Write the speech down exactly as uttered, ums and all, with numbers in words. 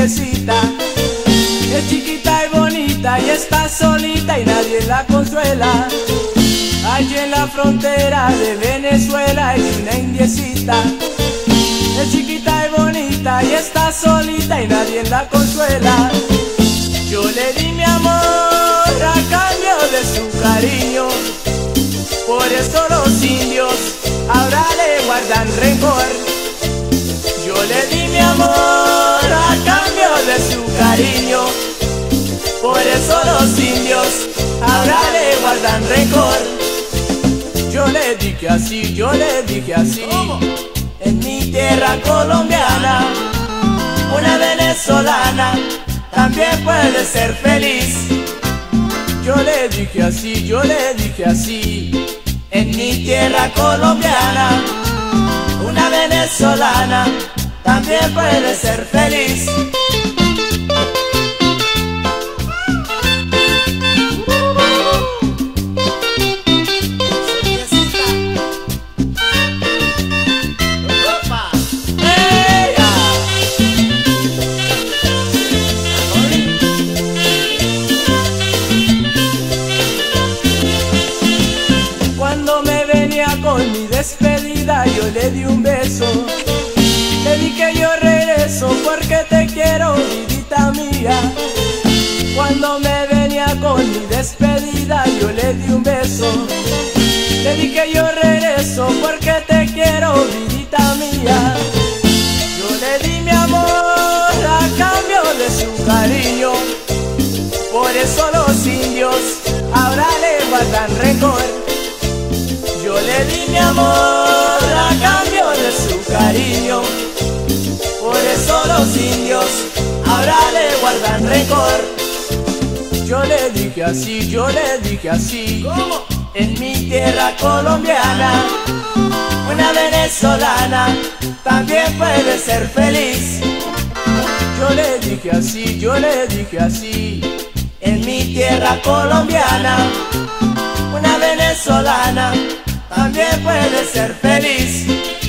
indiecita. Es chiquita y bonita y está solita y nadie la consuela. Allí en la frontera de Venezuela es una indiecita. Es chiquita y bonita y está solita y nadie la consuela. Yo le di mi amor a cambio de su cariño. Por eso los indios ahora le guardan rencor. Yo le di mi amor a cambio de su cariño. Por eso los indios ahora le guardan rencor. Yo le dije así, yo le dije así. ¿Cómo? En mi tierra colombiana, una venezolana también puede ser feliz. Yo le dije así, yo le dije así. En mi tierra colombiana, una venezolana también puede ser feliz. Con mi despedida yo le di un beso. Le di que yo regreso porque te quiero, vidita mía. Cuando me venía con mi despedida yo le di un beso. Le di que yo regreso porque te quiero, vidita mía. Yo le di mi amor a cambio de su cariño. Por eso los indios ahora le guardan rencor. Yo le di mi amor a cambio de su cariño. Por eso los indios ahora le guardan rencor. Yo le dije así, yo le dije así. ¿Cómo? En mi tierra colombiana, una venezolana también puede ser feliz. Yo le dije así, yo le dije así. En mi tierra colombiana, una venezolana también puede ser feliz.